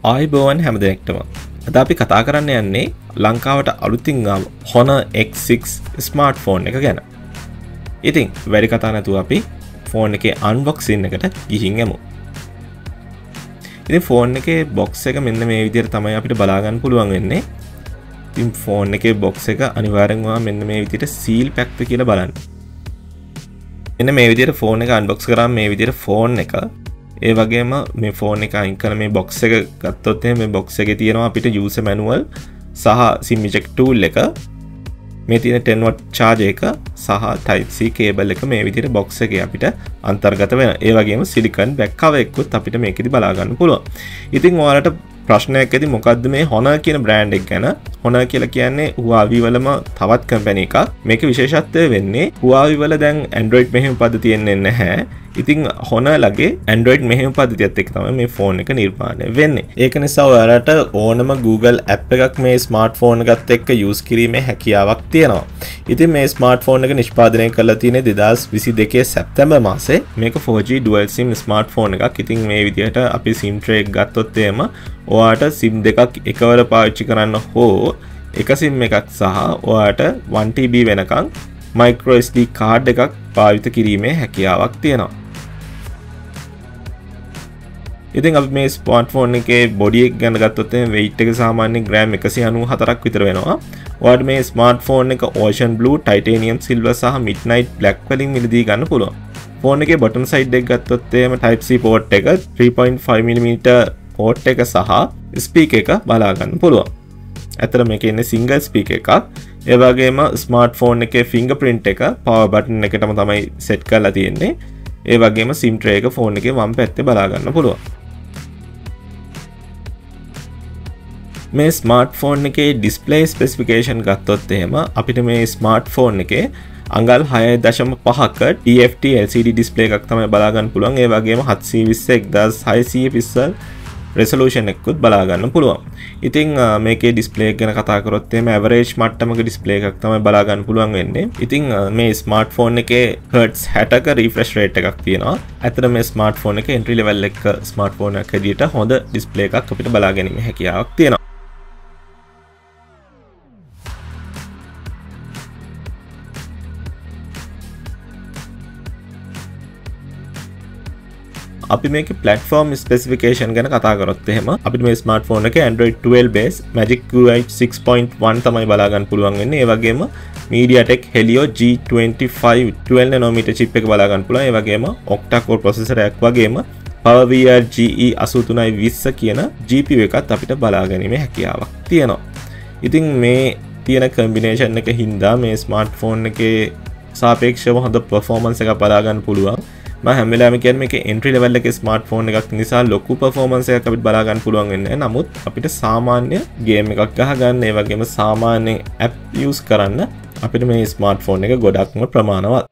ආයිබෝවන් හැම දෙනෙක්ටම. අද අපි කතා කරන්න යන්නේ ලංකාවට අලුතින් ආව Honor X6 ස්මාර්ට්ෆෝන් එක ගැන. ඉතින් වැඩි කතා නැතුව අපි ෆෝන් එකේ අන්බොක්සින් එකට ගිහින් යමු. ඉතින් ෆෝන් එකේ බොක්ස් එක මෙන්න මේ විදිහට තමයි අපිට බලා ගන්න පුළුවන් වෙන්නේ. ඉතින් ෆෝන් එකේ බොක්ස් එක අනිවාර්යෙන්ම මෙන්න මේ විදිහට සීල් පැක්ද කියලා බලන්න. මෙන්න මේ විදිහට ෆෝන් එක අන්බොක්ස් කරාම මේ විදිහට ෆෝන් එක ඒ වගේම මේ ෆෝන් එක අයින් කරලා මේ බොක්ස් එක ගත්තොත් මේ බොක්ස් එකේ තියෙනවා අපිට යූසර් මැනුවල් සහ SIM eject tool එක, මේ තියෙන 10 watt charger එක සහ type C cable එක මේ විදිහට බොක්ස් එකේ අපිට අන්තර්ගත වෙනවා. ඒ වගේම silicon back cover එකකුත් අපිට මේකෙදි බලා ගන්න පුළුවන්. ඉතින් ඔයාලට ප්‍රශ්නයක් ඇති මොකද්ද මේ Honor කියන බ්‍රෑන්ඩ් එක ගැන? Honor කියලා කියන්නේ Huawei වලම තවත් කම්පැනි එකක්. මේකේ විශේෂත්වය වෙන්නේ Huawei වල දැන් Android මෙහෙයුම් පද්ධතිය එන්නේ නැහැ. ඉතින් Honor ලගේ Android මෙහෙයුම් පද්ධතියත් එක්ක තමයි මේ ෆෝන් එක නිර්මාණය වෙන්නේ. ඒක නිසා ඔයාලට ඕනම Google app එකක් මේ ස්මාර්ට්ෆෝන් එකත් එක්ක use කිරීමේ හැකියාවක් තියෙනවා. ඉතින් මේ ස්මාර්ට්ෆෝන් එක නිෂ්පාදනය කරලා තියෙන්නේ 2022 සැප්තැම්බර් මාසේ. මේක 4G dual SIM ස්මාර්ට්ෆෝන් එකක්. ඉතින් මේ විදිහට අපි SIM tray එක ගත්තොත් එහෙම ඔයාලට SIM දෙකක් එකවර පාවිච්චි කරන්න හෝ එක SIM එකක් සහ ඔයාලට 1TB වෙනකන් micro SD card එකක් පාවිච්චි කිරීමේ හැකියාවක් තියෙනවා. ඉතින් අපි මේ ස්මාර්ට්ෆෝන් එකේ බොඩි එක ගැන ගත්තොත් එහෙනම් weight එක සාමාන්‍යයෙන් ග්‍රෑම් 194ක් විතර වෙනවා. ඔයාලට මේ ස්මාර්ට්ෆෝන් එක ocean blue, titanium silver සහ midnight black වලින් මිලදී ගන්න පුළුවන්. ෆෝන් එකේ bottom side එක ගත්තොත් එහෙම type C port එක 3.5mm port එක සහ speaker එක බලා ගන්න පුළුවන්. ඇත්තට මේකේ ඉන්නේ single speaker එකක්. ඒ වගේම ස්මාර්ට්ෆෝන් එකේ fingerprint එක power button එකටම තමයි set කරලා තියෙන්නේ. ඒ වගේම SIM tray එක ෆෝන් එකේ වම් පැත්තේ බලා ගන්න පුළුවන්. මේ ස්මාර්ට්ෆෝන් එකේ ඩිස්ප්ලේ ස්පෙસિෆිකේෂන් ගත්තොත් එහෙම අපිට මේ ස්මාර්ට්ෆෝන් එකේ අඟල් 6.5ක TFT LCD ඩිස්ප්ලේ එකක් තමයි බලා ගන්න පුළුවන්. ඒ වගේම 720 1600 පික්සල් resolution එකකුත් බලා ගන්න පුළුවන්. ඉතින් මේකේ ඩිස්ප්ලේ එක ගැන කතා කරොත් එහෙම average මට්ටමක ඩිස්ප්ලේ එකක් තමයි බලා ගන්න පුළුවන් වෙන්නේ. ඉතින් මේ ස්මාර්ට්ෆෝන් එකේ Hz 60ක refresh rate එකක් තියෙනවා. ඇත්තට මේ ස්මාර්ට්ෆෝන් එක entry level එක ස්මාර්ට්ෆෝන් එකක් හැටියට හොඳ ඩිස්ප්ලේ එකක් අපිට බලා ගැනීමේ හැකියාවක් තියෙනවා. අපි මේකේ platform specification ගැන කතා කරොත් එහෙම අපිට මේ ස්මාර්ට්ෆෝන් එකේ Android 12 base Magic UI 6.1 තමයි බලා ගන්න පුළුවන් වෙන්නේ. ඒ වගේම MediaTek Helio G25 12 nanometer chip එක බලා ගන්න පුළුවන්. ඒ වගේම octa core processor එකක් වගේම PowerVR GE 8320 කියන GPU එකත් අපිට බලා ගැනීමේ හැකියාවක් තියෙනවා. ඉතින් මේ තියෙන combination එක හින්දා මේ ස්මාර්ට්ෆෝන් එකේ සාපේක්ෂව හොඳ performance එකක් බලා ගන්න පුළුවන්. මම හැම වෙලාවෙම කියන්නේ මේක entry level එකේ ස්මාර්ට්ෆෝන් එකක් නිසා ලොකු performance එකක් අපිට බලා ගන්න පුළුවන් වෙන්නේ නැහැ. නමුත් අපිට සාමාන්‍ය game එකක් ගහ ගන්න, ඒ වගේම සාමාන්‍ය app use කරන්න අපිට මේ ස්මාර්ට්ෆෝන් එක ගොඩක්ම ප්‍රමාණවත්.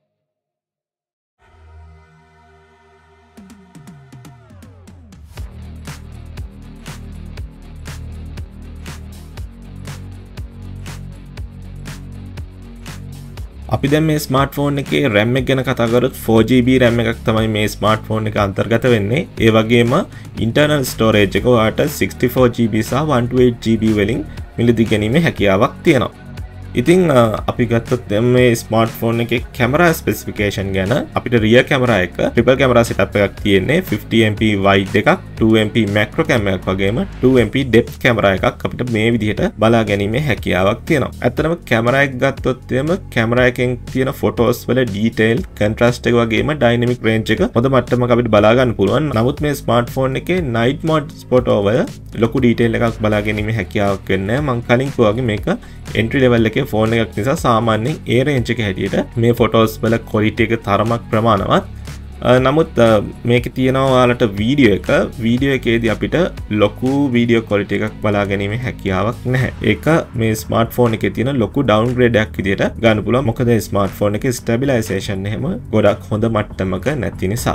අපි දැන් මේ ස්මාර්ට්ෆෝන් එකේ RAM එක ගැන කතා කරොත් 4GB RAM එකක් තමයි මේ ස්මාර්ට්ෆෝන් එක අන්තර්ගත වෙන්නේ. ඒ වගේම internal storage එක ඔයාලට 64GB සහ 128GB වලින් මිලදී ගැනීමේ හැකියාවක් තියෙනවා. ඉතින් අපි ගත්තොත් මේ ස්මාර්ට්ෆෝන් එකේ කැමරා ස්පෙસિෆිකේෂන් ගැන අපිට රියර් කැමරා එක ට්‍රිපල් කැමරා සෙටප් එකක් තියෙන්නේ. 50MP wide එකක්, 2MP macro camera එකක් වගේම 2MP depth කැමරා එකක් අපිට මේ විදිහට බලා ගැනීමේ හැකියාවක් තියෙනවා. ඇත්තටම කැමරා එක ගත්තොත් එම කැමරා එකෙන් තියෙන ෆොටෝස් වල ඩීටේල්, කන්ට්‍රාස්ට් එක වගේම ඩයිනමික් රේන්ජ් එක හොඳ මට්ටමක අපිට බලා ගන්න පුළුවන්. නමුත් මේ ස්මාර්ට්ෆෝන් එකේ night mode ෆොටෝ වල ලොකු ඩීටේල් එකක් බලා ගැනීමේ හැකියාවක් වෙන්නේ නැහැ. මම කලින් කිව්වා වගේ මේක entry level එකේ ෆෝන් එකක් නිසා සාමාන්‍යයෙන් ඒ රේන්ජ් එක හැටියට මේ ෆොටෝස් වල quality එක තරමක් ප්‍රමාණවත්. නමුත් මේකේ තියෙනවා ඔයාලට වීඩියෝ එකේදී අපිට ලොකු වීඩියෝ quality එකක් බලා ගැනීමේ හැකියාවක් නැහැ. ඒක මේ ස්මාර්ට්ෆෝන් එකේ තියෙන ලොකු downgrade එකක් විදියට ගන්න පුළුවන්. මොකද ස්මාර්ට්ෆෝන් එකේ stabilization එහෙම ගොඩක් හොඳ මට්ටමක නැති නිසා.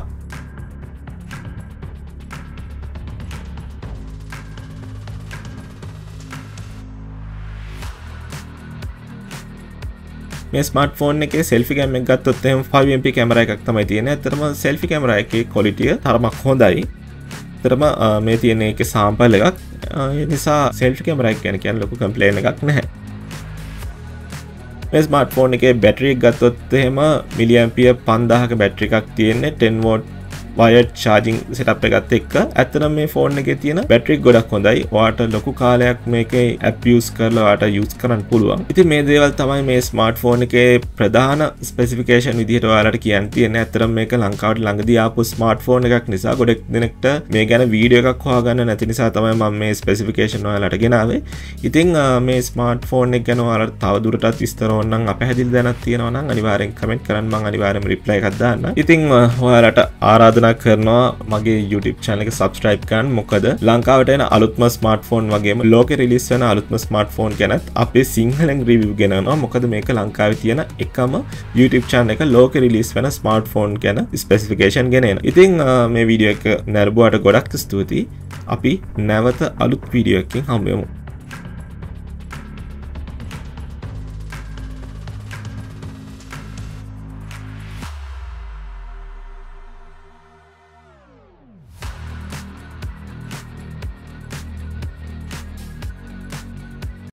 මේ ස්මාර්ට්ෆෝන් එකේ selfie cam එක ගත්තොත් එහෙම 5MP කැමරා එකක් තමයි තියෙන්නේ. ඇත්තටම selfie කැමරා එකේ quality තරමක් හොඳයි. ඇත්තටම මේ තියෙන එකේ සාම්පල් එකක්. ඒ නිසා සෙල්ෆි කැමරා එක ගැන කියන්න ලොකු කම්ප්ලේන් එකක් නැහැ. මේ ස්මාර්ට්ෆෝන් එකේ බැටරි එක ගත්තොත් එහෙම මිලි ඇම්පියර් 5000ක බැටරි එකක් තියෙන්නේ 10 වෝට් wired charging setup එකත් එක්ක. ඇත්තටම මේ ෆෝන් එකේ තියෙන බැටරි ගොඩක් හොඳයි. ඔයාට ලොකු කාලයක් මේකේ app use කරලා ඔයාට use කරන්න පුළුවන්. ඉතින් මේ දේවල් තමයි මේ ස්මාර්ට්ෆෝන් එකේ ප්‍රධාන ස්පෙસિෆිකේෂන් විදිහට ඔයාලට කියන්න තියෙන්නේ. ඇත්තටම මේක ලංකාවට ළඟදී ආපු ස්මාර්ට්ෆෝන් එකක් නිසා ගොඩක් දෙනෙක්ට මේ ගැන වීඩියෝ එකක් හොයාගන්න නැති නිසා තමයි මම මේ ස්පෙસિෆිකේෂන් ඔයාලට ගෙනාවේ. ඉතින් මේ ස්මාර්ට්ෆෝන් එක ගැන ඔයාලට තව දුරටත් විස්තර ඕන නම් අපහැදිලි දැනක් තියෙනවා නම් අනිවාර්යෙන් කමෙන්ට් කරන්න. මම අනිවාර්යෙන්ම රිප්ලයි එකක් දාන්න. ඉතින් ඔයාලට ආරාධනා කරනවා මගේ YouTube channel එක subscribe කරන්න. මොකද ලංකාවට එන අලුත්ම ස්මාර්ට්ෆෝන් වගේම ලෝකෙ රිලීස් වෙන අලුත්ම ස්මාර්ට්ෆෝන් ගැනත් අපේ සිංහලෙන් රිවිව් ගෙනනවා. මොකද මේක ලංකාවේ තියෙන එකම YouTube channel එක ලෝකෙ රිලීස් වෙන ස්මාර්ට්ෆෝන් ගැන ස්පෙસિෆිකේෂන් ගෙනන. ඉතින් මේ වීඩියෝ එක නැරඹුවාට ගොඩක් ස්තුතියි. අපි නැවත අලුත් වීඩියෝ එකකින් හමු වෙමු.